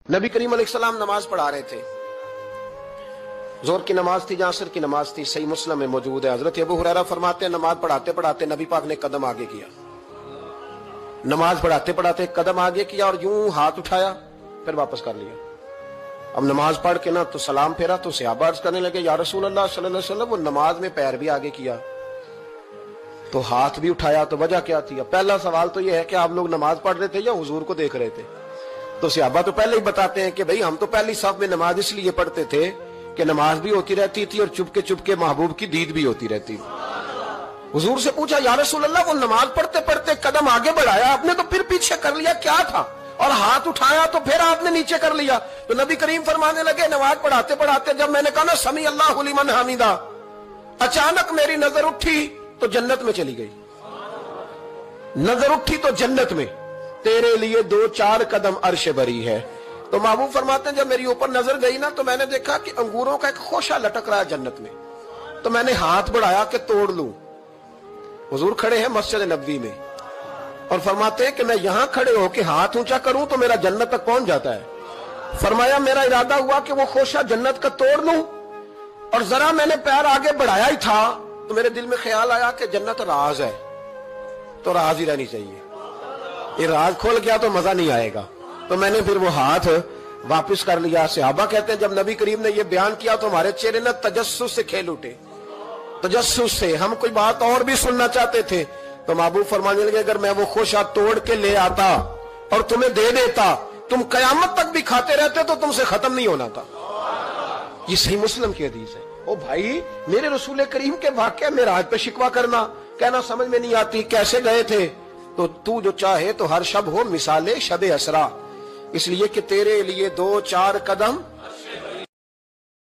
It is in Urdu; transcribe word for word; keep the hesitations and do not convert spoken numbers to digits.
نبی کریم علیہ السلام نماز پڑھا رہے تھے، زور کی نماز تھی یا عصر کی نماز تھی، صحیح مسلم میں موجود ہے۔ حضرت ابو ہریرہ فرماتے ہیں نماز پڑھاتے پڑھاتے نبی پاک نے قدم آگے کیا، نماز پڑھاتے پڑھاتے قدم آگے کیا اور یوں ہاتھ اٹھایا پھر واپس کر لیا۔ اب نماز پڑھ کے نا تو سلام پھیرا تو صحابہ عرض کرنے لگے یا رسول اللہ صلی اللہ علیہ وسلم وہ نماز میں پیر بھی آگے کیا تو ہاتھ بھی اٹھایا، تو وجہ کیا تھی؟ پہلا سوال تو یہ ہے کہ آپ لوگ نماز پڑھ رہے تھے یا حضور کو دیکھ رہے تھے؟ تو صحابہ تو پہلے ہی بتاتے ہیں کہ بھئی ہم تو پہلی صف میں نماز اس لیے پڑھتے تھے کہ نماز بھی ہوتی رہتی تھی اور چپ کے چپ کے محبوب کی دید بھی ہوتی رہتی تھی۔ حضور سے پوچھا یا رسول اللہ وہ نماز پڑھتے پڑھتے قدم آگے بڑھایا آپ نے تو پھر پیچھے کر لیا، کیا تھا؟ اور ہاتھ اٹھایا تو پھر آپ نے نیچے کر لیا۔ تو نبی کریم فرمانے لگے نماز پڑھاتے پڑھاتے جب میں نے کہا نا سمی اللہ لمن حمیدہ، اچانک میری نظر اٹھی تو جنت میں چلی گئی، نظر اٹھی تو جنت میں، تیرے لیے دو چار قدم عرش بری ہے۔ تو محبوب فرماتے ہیں جب میری اوپر نظر گئی نا تو میں نے دیکھا کہ انگوروں کا ایک خوشہ لٹک رہا ہے جنت میں، تو میں نے ہاتھ بڑھایا کہ توڑ لوں۔ حضور کھڑے ہیں مسجد نبوی میں اور فرماتے ہیں کہ میں یہاں کھڑے ہو کے ہاتھ اونچا کروں تو میرا جنت تک پہنچ جاتا ہے۔ فرمایا میرا ارادہ ہوا کہ وہ خوشہ جنت کا توڑ لوں اور ذرا میں نے پیر آگے بڑھایا ہی تھا تو میرے دل میں خیال آیا کہ جنت راز ہے تو راز ہی رہنی چاہیے، یہ راز کھول گیا تو مزہ نہیں آئے گا، تو میں نے پھر وہ ہاتھ واپس کر لیا۔ صحابہ کہتے ہیں جب نبی کریم نے یہ بیان کیا تو ہمارے چہرے نہ تجسس سے کھیل اٹھے، تجسس سے ہم کوئی بات اور بھی سننا چاہتے تھے۔ تو محبوب فرمانے لگے اگر میں وہ خوشہ توڑ کے لے آتا اور تمہیں دے دیتا تم قیامت تک بھی کھاتے رہتے تو تم سے ختم نہیں ہونا تھا۔ یہ صحیح مسلم کی حدیث ہے۔ او بھائی میرے رسول کریم کے واقعہ معراج پہ شکوہ کرنا، کہنا سمجھ میں نہیں آتی کیسے گئے تھے، تو تو جو چاہے تو ہر شب ہو مثال شب اسرا، اس لیے کہ تیرے لیے دو چار قدم